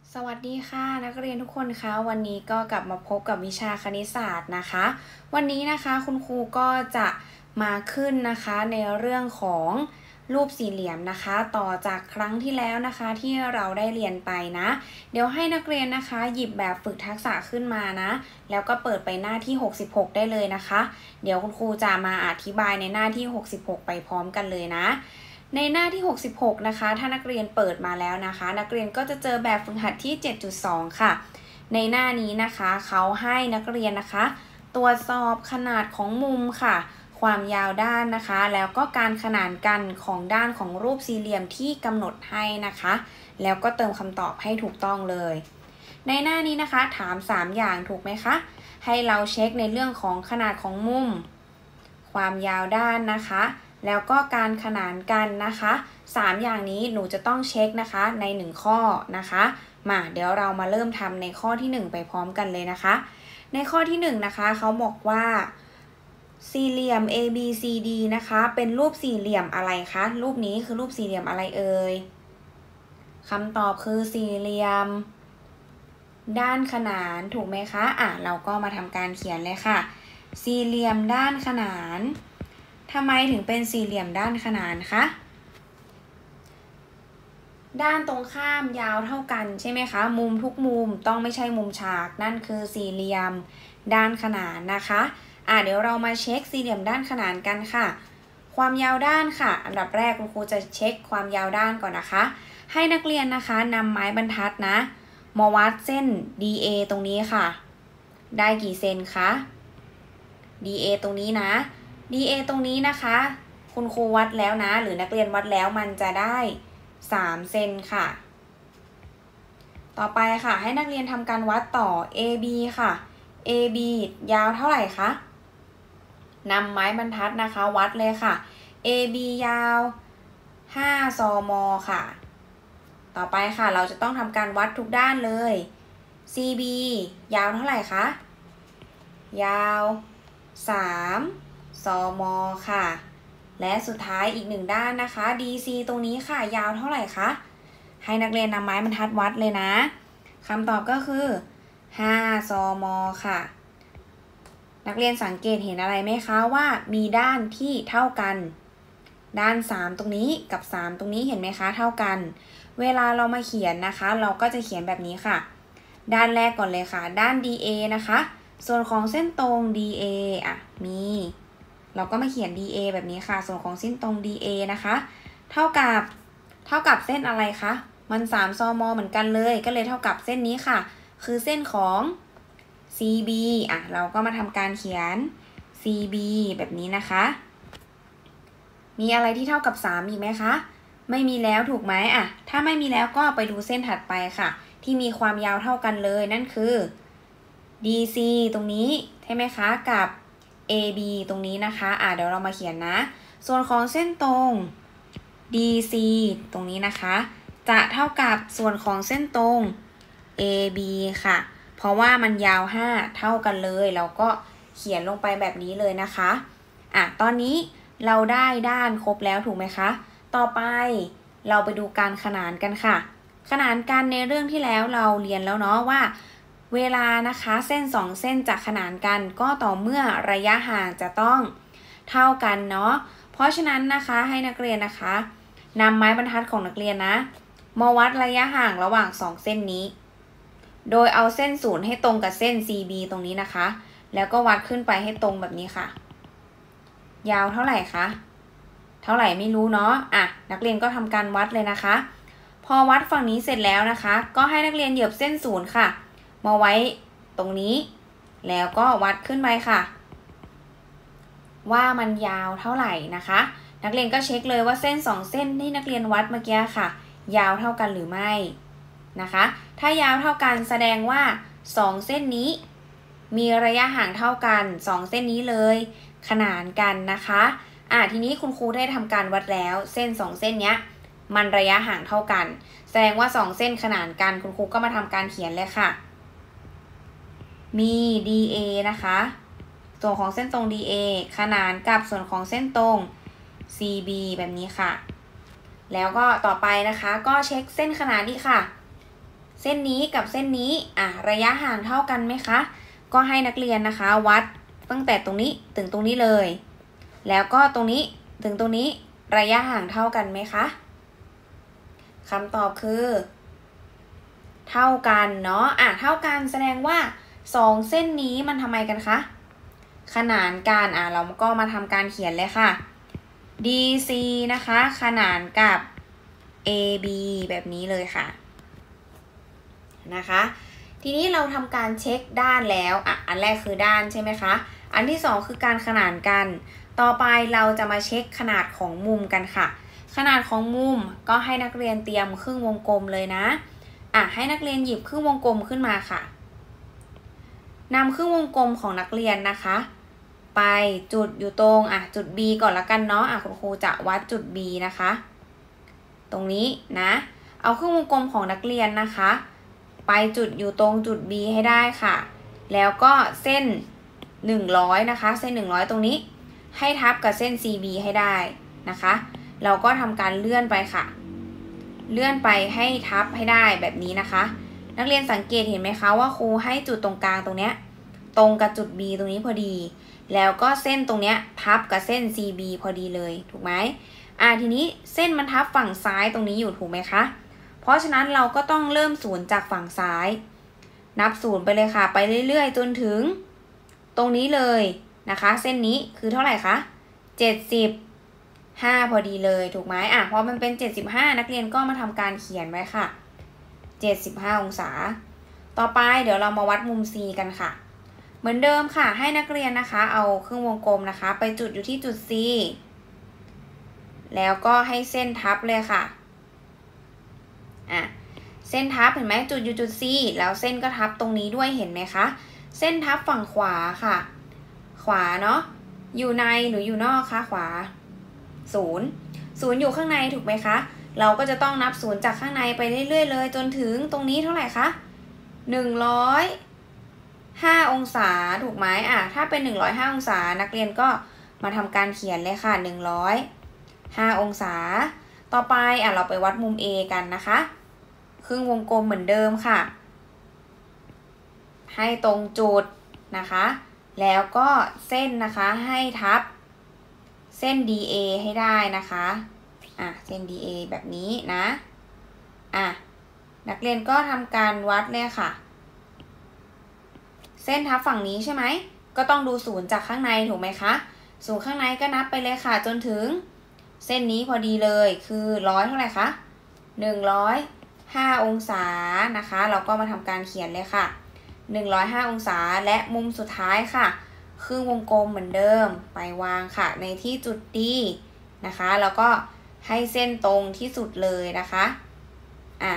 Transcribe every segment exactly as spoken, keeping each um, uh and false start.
สวัสดีค่ะนักเรียนทุกคนคะวันนี้ก็กลับมาพบกับวิชาคณิตศาสตร์นะคะวันนี้นะคะคุณครูก็จะมาขึ้นนะคะในเรื่องของรูปสี่เหลี่ยมนะคะต่อจากครั้งที่แล้วนะคะที่เราได้เรียนไปนะเดี๋ยวให้นักเรียนนะคะหยิบแบบฝึกทักษะขึ้นมานะแล้วก็เปิดไปหน้าที่หกสิบหกได้เลยนะคะเดี๋ยวคุณครูจะมาอธิบายในหน้าที่หกสิบหกไปพร้อมกันเลยนะในหน้าที่หกสิบหกนะคะถ้านักเรียนเปิดมาแล้วนะคะนักเรียนก็จะเจอแบบฝึกหัดที่ เจ็ดจุดสอง ค่ะในหน้านี้นะคะเขาให้นักเรียนนะคะตรวจสอบขนาดของมุมค่ะความยาวด้านนะคะแล้วก็การขนานกันของด้านของรูปสี่เหลี่ยมที่กำหนดให้นะคะแล้วก็เติมคำตอบให้ถูกต้องเลยในหน้านี้นะคะถามสามอย่างถูกไหมคะให้เราเช็คในเรื่องของขนาดของมุมความยาวด้านนะคะแล้วก็การขนานกันนะคะสามอย่างนี้หนูจะต้องเช็คนะคะในหนึ่งข้อนะคะมาเดี๋ยวเรามาเริ่มทำในข้อที่หนึ่งไปพร้อมกันเลยนะคะในข้อที่หนึ่งนะคะเขาบอกว่าสี่เหลี่ยม A B C D นะคะเป็นรูปสี่เหลี่ยมอะไรคะรูปนี้คือรูปสี่เหลี่ยมอะไรเอ่ยคำตอบคือสี่เหลี่ยมด้านขนานถูกไหมคะอ่ะเราก็มาทำการเขียนเลยค่ะสี่เหลี่ยมด้านขนานทำไมถึงเป็นสี่เหลี่ยมด้านขนานคะด้านตรงข้ามยาวเท่ากันใช่ไหมคะมุมทุกมุมต้องไม่ใช่มุมฉากนั่นคือสี่เหลี่ยมด้านขนานนะคะอ่ะเดี๋ยวเรามาเช็คสี่เหลี่ยมด้านขนานกันค่ะความยาวด้านค่ะอันดับแรกคุณครูจะเช็คความยาวด้านก่อนนะคะให้นักเรียนนะคะนำไม้บรรทัดนะมาวัดเส้น ดี เอ ตรงนี้ค่ะได้กี่เซนคะ ดี เอ ตรงนี้นะ ดี เอ ตรงนี้นะคะคุณครูวัดแล้วนะหรือนักเรียนวัดแล้วมันจะได้สามเซนค่ะต่อไปค่ะให้นักเรียนทำการวัดต่อ เอ บี ค่ะ เอ บี ยาวเท่าไหร่คะนำไม้บรรทัดนะคะวัดเลยค่ะ เอ บี ยาวห้าซมค่ะต่อไปค่ะเราจะต้องทำการวัดทุกด้านเลย ซี บี ยาวเท่าไหร่คะยาวสามซมค่ะและสุดท้ายอีกหนึ่งด้านนะคะ ดี ซี ตรงนี้ค่ะยาวเท่าไหร่คะให้นักเรียนนำไม้บรรทัดวัดเลยนะคำตอบก็คือห้าซมค่ะนักเรียนสังเกตเห็นอะไรไหมคะว่ามีด้านที่เท่ากันด้านสามตรงนี้กับสามตรงนี้เห็นไหมคะเท่ากันเวลาเรามาเขียนนะคะเราก็จะเขียนแบบนี้ค่ะด้านแรกก่อนเลยค่ะด้าน ดี เอ นะคะส่วนของเส้นตรง ดี เอ อ่ะมีเราก็มาเขียน ดี เอ แบบนี้ค่ะส่วนของเส้นตรง ดี เอ นะคะเท่ากับเท่ากับเส้นอะไรคะมันสามซมเหมือนกันเลยก็เลยเท่ากับเส้นนี้ค่ะคือเส้นของ ซี บี อ่ะเราก็มาทำการเขียน ซี บี แบบนี้นะคะมีอะไรที่เท่ากับสามอีกไหมคะไม่มีแล้วถูกไหมอ่ะถ้าไม่มีแล้วก็ไปดูเส้นถัดไปค่ะที่มีความยาวเท่ากันเลยนั่นคือ ดี ซี ตรงนี้ใช่ไหมคะกับ เอ บี ตรงนี้นะคะอ่ะเดี๋ยวเรามาเขียนนะส่วนของเส้นตรง ดี ซี ตรงนี้นะคะจะเท่ากับส่วนของเส้นตรง เอ บี ค่ะเพราะว่ามันยาวห้าเท่ากันเลยเราก็เขียนลงไปแบบนี้เลยนะคะอ่ะตอนนี้เราได้ด้านครบแล้วถูกไหมคะต่อไปเราไปดูการขนานกันค่ะขนานกันในเรื่องที่แล้วเราเรียนแล้วเนาะว่าเวลานะคะเส้นสองเส้นจะขนานกันก็ต่อเมื่อระยะห่างจะต้องเท่ากันเนาะเพราะฉะนั้นนะคะให้นักเรียนนะคะนำไม้บรรทัดของนักเรียนนะมาวัดระยะห่างระหว่างสองเส้นนี้โดยเอาเส้นศูนย์ให้ตรงกับเส้น ซี บี ตรงนี้นะคะแล้วก็วัดขึ้นไปให้ตรงแบบนี้ค่ะยาวเท่าไหร่คะเท่าไหร่ไม่รู้เนาะอ่ะนักเรียนก็ทำการวัดเลยนะคะพอวัดฝั่งนี้เสร็จแล้วนะคะก็ให้นักเรียนเหยียบเส้นศูนย์ค่ะมาไว้ตรงนี้แล้วก็วัดขึ้นไปค่ะว่ามันยาวเท่าไหร่นะคะนักเรียนก็เช็คเลยว่าเส้นสองเส้นที่นักเรียนวัดเมื่อกี้ค่ะยาวเท่ากันหรือไม่นะคะถ้ายาวเท่ากันแสดงว่าสองเส้นนี้มีระยะห่างเท่ากันสองเส้นนี้เลยขนานกันนะคะอ่ะทีนี้คุณครูได้ทำการวัดแล้วเส้นสองเส้นเนี้ยมันระยะห่างเท่ากันแสดงว่าสองเส้นขนานกันคุณครูก็มาทำการเขียนเลยค่ะมี ดี เอ นะคะส่วนของเส้นตรง ดี เอ ขนานกับส่วนของเส้นตรง ซี บี แบบนี้ค่ะแล้วก็ต่อไปนะคะก็เช็คเส้นขนานดีค่ะเส้นนี้กับเส้นนี้อ่ะระยะห่างเท่ากันไหมคะก็ให้นักเรียนนะคะวัดตั้งแต่ตรงนี้ถึงตรงนี้เลยแล้วก็ตรงนี้ถึงตรงนี้ระยะห่างเท่ากันไหมคะคำตอบคือเท่ากันเนาะอ่ะเท่ากันแสดงว่าสองเส้นนี้มันทำไมกันคะขนานกันอ่ะเราก็มาทำการเขียนเลยค่ะ ดี ซี นะคะขนานกับ เอ บี แบบนี้เลยค่ะนะคะทีนี้เราทำการเช็คด้านแล้วอ่ะอันแรกคือด้านใช่ไหมคะอันที่สองคือการขนานกันต่อไปเราจะมาเช็คขนาดของมุมกันค่ะขนาดของมุมก็ให้นักเรียนเตรียมครึ่งวงกลมเลยนะอ่ะให้นักเรียนหยิบครึ่งวงกลมขึ้นมาค่ะนำครึ่งวงกลมของนักเรียนนะคะไปจุดอยู่ตรงอ่ะจุด B ก่อนละกันเนาะอ่ะคุณครูจะวัดจุด B นะคะตรงนี้นะเอาครึ่งวงกลมของนักเรียนนะคะไปจุดอยู่ตรงจุด B ให้ได้ค่ะแล้วก็เส้นหนึ่งร้อยนะคะเส้นหนึ่งร้อยตรงนี้ให้ทับกับเส้น ซี บี ให้ได้นะคะเราก็ทำการเลื่อนไปค่ะเลื่อนไปให้ทับให้ได้แบบนี้นะคะนักเรียนสังเกตเห็นไหมคะว่าครูให้จุดตรงกลางตรงเนี้ยตรงกับจุด B ตรงนี้พอดีแล้วก็เส้นตรงเนี้ยทับกับเส้น ซี บี พอดีเลยถูกไหมอ่าทีนี้เส้นมันทับฝั่งซ้ายตรงนี้อยู่ถูกไหมคะเพราะฉะนั้นเราก็ต้องเริ่มศูนย์จากฝั่งซ้ายนับศูนย์ไปเลยค่ะไปเรื่อยๆจนถึงตรงนี้เลยนะคะเส้นนี้คือเท่าไหร่คะเจ็ดสิบห้าพอดีเลยถูกไหมอ่ะพอมันเป็นเจ็ดสิบห้านักเรียนก็มาทำการเขียนไว้ค่ะเจ็ดสิบห้าองศาต่อไปเดี๋ยวเรามาวัดมุม C กันค่ะเหมือนเดิมค่ะให้นักเรียนนะคะเอาครึ่งวงกลมนะคะไปจุดอยู่ที่จุด C แล้วก็ให้เส้นทับเลยค่ะอ่ะเส้นทับเห็นไหมจุดอยู่จุด C แล้วเส้นก็ทับตรงนี้ด้วยเห็นไหมคะเส้นทับฝั่งขวาค่ะขวาเนาะอยู่ในหรืออยู่นอกคะขวาศูนย์ศูนย์อยู่ข้างในถูกไหมคะเราก็จะต้องนับศูนย์จากข้างในไปเรื่อยๆเลยจนถึงตรงนี้เท่าไหร่คะหนึ่งร้อยห้าองศาถูกไหมอ่ะถ้าเป็นหนึ่งร้อยห้าองศานักเรียนก็มาทำการเขียนเลยค่ะหนึ่งร้อยห้าองศาต่อไปอ่ะเราไปวัดมุม A กันนะคะครึ่งวงกลมเหมือนเดิมค่ะให้ตรงจุดนะคะแล้วก็เส้นนะคะให้ทับเส้น ดี เอ ให้ได้นะคะอ่ะเส้น ดี เอ แบบนี้นะอ่ะนักเรียนก็ทำการวัดเลยค่ะเส้นทับฝั่งนี้ใช่ไหมก็ต้องดูศูนย์จากข้างในถูกไหมคะศูนย์ข้างในก็นับไปเลยค่ะจนถึงเส้นนี้พอดีเลยคือร้อยเท่าไหร่คะหนึ่งร้อยห้าองศานะคะเราก็มาทำการเขียนเลยค่ะหนึ่งร้อยห้าองศาและมุมสุดท้ายค่ะครึ่งวงกลมเหมือนเดิมไปวางค่ะในที่จุด D นะคะแล้วก็ให้เส้นตรงที่สุดเลยนะคะอ่ะ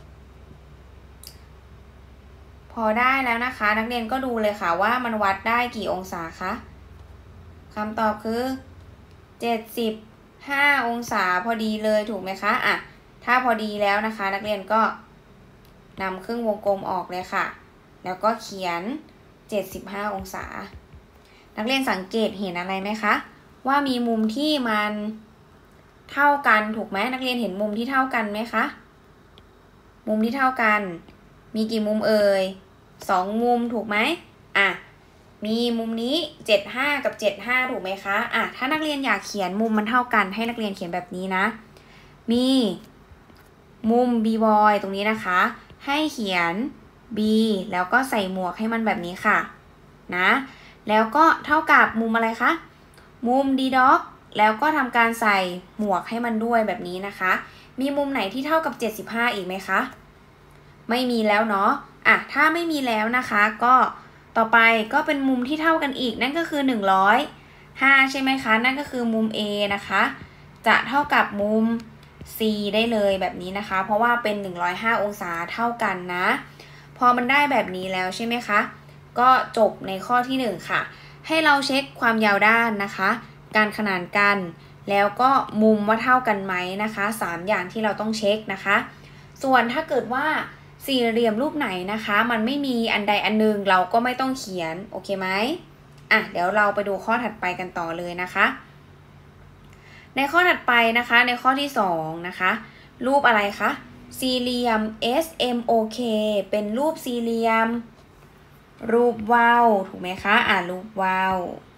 พอได้แล้วนะคะนักเรียนก็ดูเลยค่ะว่ามันวัดได้กี่องศาคะคำตอบคือเจ็ดสิบห้าองศาพอดีเลยถูกไหมคะอ่ะถ้าพอดีแล้วนะคะนักเรียนก็นำครึ่งวงกลมออกเลยค่ะแล้วก็เขียนเจ็ดสิบห้าองศานักเรียนสังเกตเห็นอะไรไหมคะว่ามีมุมที่มันเท่ากันถูกไหมนักเรียนเห็นมุมที่เท่ากันไหมคะมุมที่เท่ากันมีกี่มุมเอ่ยสองมุมถูกไหมอ่ะมีมุมนี้เจ็ดสิบห้ากับเจ็ดสิบห้าถูกไหมคะอ่ะถ้านักเรียนอยากเขียนมุมมันเท่ากันให้นักเรียนเขียนแบบนี้นะมีมุม B boy ตรงนี้นะคะให้เขียน B แล้วก็ใส่หมวกให้มันแบบนี้ค่ะนะแล้วก็เท่ากับมุมอะไรคะมุม D dog แล้วก็ทำการใส่หมวกให้มันด้วยแบบนี้นะคะมีมุมไหนที่เท่ากับเจ็ดสิบห้าอีกไหมคะไม่มีแล้วเนาะอ่ะถ้าไม่มีแล้วนะคะก็ต่อไปก็เป็นมุมที่เท่ากันอีกนั่นก็คือหนึ่งร้อยห้าใช่ไหมคะนั่นก็คือมุม A นะคะจะเท่ากับมุม C ได้เลยแบบนี้นะคะเพราะว่าเป็นหนึ่งร้อยห้าองศาเท่ากันนะพอมันได้แบบนี้แล้วใช่ไหมคะก็จบในข้อที่หนึ่งค่ะให้เราเช็คความยาวด้านนะคะการขนานกันแล้วก็มุมว่าเท่ากันไหมนะคะสามอย่างที่เราต้องเช็คนะคะส่วนถ้าเกิดว่าสี่เหลี่ยมรูปไหนนะคะมันไม่มีอันใดอันหนึ่งเราก็ไม่ต้องเขียนโอเคไหมอ่ะเดี๋ยวเราไปดูข้อถัดไปกันต่อเลยนะคะในข้อถัดไปนะคะในข้อที่สองนะคะรูปอะไรคะสี่เหลี่ยม เอส เอ็ม โอ เค เป็นรูปสี่เหลี่ยมรูปว่าวถูกไหมคะอ่ะรูปว่าว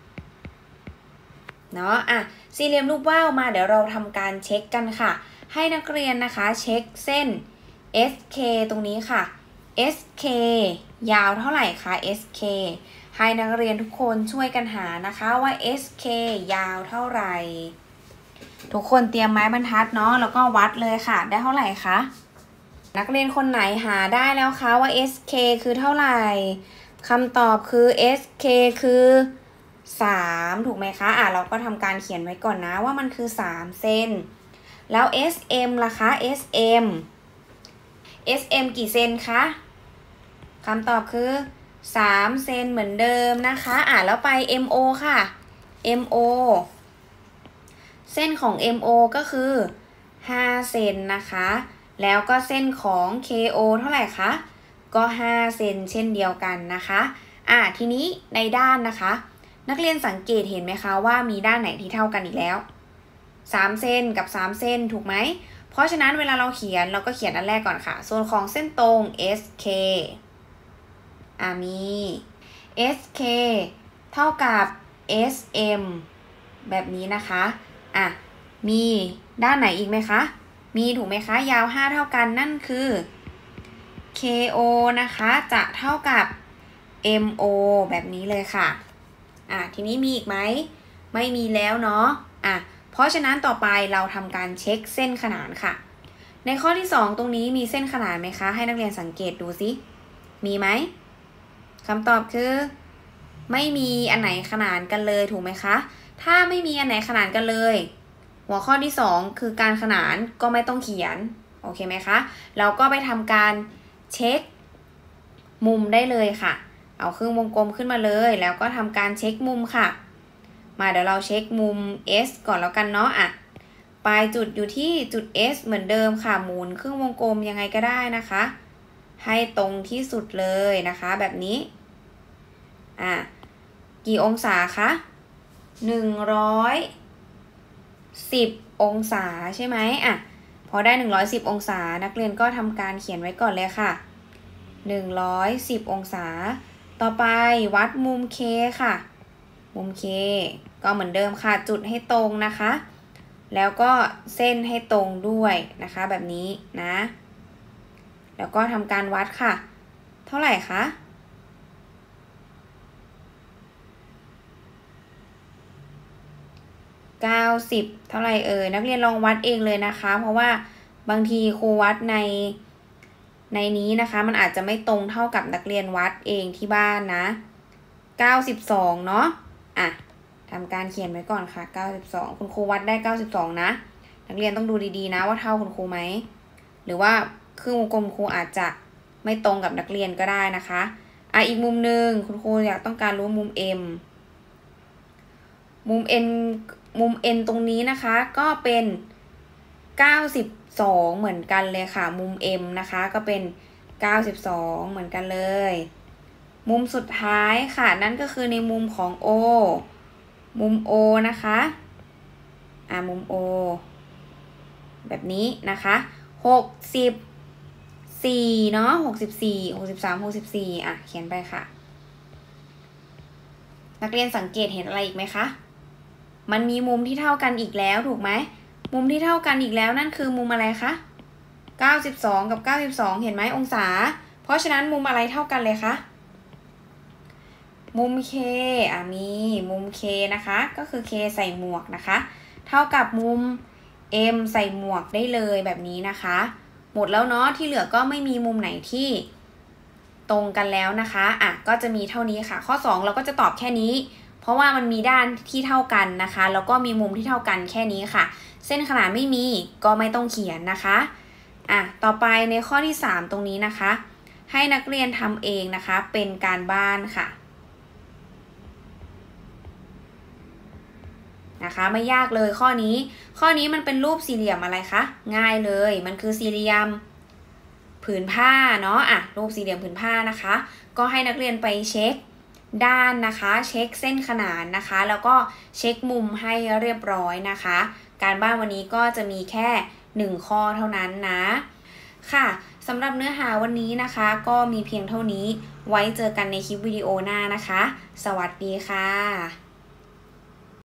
เนาะอ่ะสี่เหลี่ยมรูปว่าวมาเดี๋ยวเราทำการเช็คกันค่ะให้นักเรียนนะคะเช็คเส้น เอส เค ตรงนี้ค่ะ เอส เค ยาวเท่าไหร่คะ เอส เค ให้นักเรียนทุกคนช่วยกันหานะคะว่า เอส เค ยาวเท่าไหร่ทุกคนเตรียมไม้บรรทัดเนาะแล้วก็วัดเลยค่ะได้เท่าไหร่คะนักเรียนคนไหนหาได้แล้วคะว่า เอส เค คือเท่าไหร่คำตอบคือ เอส เค คือสามถูกไหมคะอ่ะเราก็ทำการเขียนไว้ก่อนนะว่ามันคือสามเส้นแล้ว เอส เอ็ม ล่ะคะ เอส เอ็ม เอส เอ็ม กี่เซนคะคำตอบคือสามเซนเหมือนเดิมนะคะอ่ะแล้วไป เอ็ม โอ ค่ะ เอ็ม โอ เส้นของ เอ็ม โอ ก็คือห้าเซนนะคะแล้วก็เส้นของ เค โอ เท่าไหร่คะก็ห้าเซนเช่นเดียวกันนะคะอ่ะทีนี้ในด้านนะคะนักเรียนสังเกตเห็นไหมคะว่ามีด้านไหนที่เท่ากันอีกแล้วสามเซนกับสามเซนถูกไหมเพราะฉะนั้นเวลาเราเขียนเราก็เขียนอันแรกก่อนค่ะส่วนของเส้นตรง เอส เค อ่ะมี เอส เค เท่ากับ เอส เอ็ม แบบนี้นะคะอ่ะมีด้านไหนอีกไหมคะมีถูกไหมคะยาวห้าเท่ากันนั่นคือ เค โอ นะคะจะเท่ากับ เอ็ม โอ แบบนี้เลยค่ะอ่ะทีนี้มีอีกไหมไม่มีแล้วเนาะอ่ะเพราะฉะนั้นต่อไปเราทำการเช็คเส้นขนานค่ะในข้อที่สองตรงนี้มีเส้นขนานไหมคะให้นักเรียนสังเกตดูสิมีไหมคำตอบคือไม่มีอันไหนขนานกันเลยถูกไหมคะถ้าไม่มีอันไหนขนานกันเลยหัวข้อที่สองคือการขนานก็ไม่ต้องเขียนโอเคไหมคะเราก็ไปทำการเช็คมุมได้เลยค่ะเอาเครื่องวงกลมขึ้นมาเลยแล้วก็ทำการเช็คมุมค่ะมาเดี๋ยวเราเช็คมุม S ก่อนแล้วกันเนาะอ่ะปลายจุดอยู่ที่จุด S เหมือนเดิมค่ะหมุนเครื่องวงกลมยังไงก็ได้นะคะให้ตรงที่สุดเลยนะคะแบบนี้อ่ะกี่องศาคะหนึ่งร้อยสิบองศาใช่ไหมอ่ะพอได้หนึ่งร้อยสิบองศานักเรียนก็ทำการเขียนไว้ก่อนเลยค่ะหนึ่งร้อยสิบองศาต่อไปวัดมุม K ค่ะมุม K ก็เหมือนเดิมค่ะจุดให้ตรงนะคะแล้วก็เส้นให้ตรงด้วยนะคะแบบนี้นะแล้วก็ทำการวัดค่ะเท่าไหร่คะเก้าสิบเท่าไหร่เอ่ยนักเรียนลองวัดเองเลยนะคะเพราะว่าบางทีครูวัดในในนี้นะคะมันอาจจะไม่ตรงเท่ากับนักเรียนวัดเองที่บ้านนะเก้าสิบสองเนาะอ่ะทำการเขียนไว้ก่อนค่ะเก้าสิบสองคุณครูวัดได้เก้าสิบสองนะนักเรียนต้องดูดีๆนะว่าเท่าคุณครูไหมหรือว่าเครื่องวงกลมครูอาจจะไม่ตรงกับนักเรียนก็ได้นะคะอ่ะอีกมุมหนึ่งคุณครูอยากต้องการรู้มุม M มุม N มุม N ตรงนี้นะคะก็เป็นเก้าสิบสองเหมือนกันเลยค่ะมุม M นะคะก็เป็นเก้าสิบสองเหมือนกันเลยมุมสุดท้ายค่ะนั่นก็คือในมุมของ O มุม O นะคะอ่ามุม O แบบนี้นะคะหกสิบสี่เนาะหกสิบสี่ หกสิบสาม หกสิบสี่อ่ะเขียนไปค่ะนักเรียนสังเกตเห็นอะไรอีกไหมคะมันมีมุมที่เท่ากันอีกแล้วถูกไหมมุมที่เท่ากันอีกแล้วนั่นคือมุมอะไรคะเก้าสิบสองกับเก้าสิบสองเห็นไหมองศาเพราะฉะนั้นมุมอะไรเท่ากันเลยคะมุม K อ่ะมีมุม K นะคะก็คือ K ใส่หมวกนะคะเท่ากับมุม M ใส่หมวกได้เลยแบบนี้นะคะหมดแล้วเนาะที่เหลือก็ไม่มีมุมไหนที่ตรงกันแล้วนะคะอ่ะก็จะมีเท่านี้ค่ะข้อสองเราก็จะตอบแค่นี้เพราะว่ามันมีด้านที่เท่ากันนะคะแล้วก็มีมุมที่เท่ากันแค่นี้ค่ะเส้นขนานไม่มีก็ไม่ต้องเขียนนะคะอ่ะต่อไปในข้อที่สามตรงนี้นะคะให้นักเรียนทำเองนะคะเป็นการบ้านค่ะนะคะไม่ยากเลยข้อนี้ข้อนี้มันเป็นรูปสี่เหลี่ยมอะไรคะง่ายเลยมันคือสี่เหลี่ยมผืนผ้าเนาะอ่ะรูปสี่เหลี่ยมผืนผ้านะคะก็ให้นักเรียนไปเช็คด้านนะคะเช็คเส้นขนานนะคะแล้วก็เช็คมุมให้เรียบร้อยนะคะการบ้านวันนี้ก็จะมีแค่หนึ่งข้อเท่านั้นนะค่ะสำหรับเนื้อหาวันนี้นะคะก็มีเพียงเท่านี้ไว้เจอกันในคลิปวิดีโอหน้านะคะสวัสดีค่ะ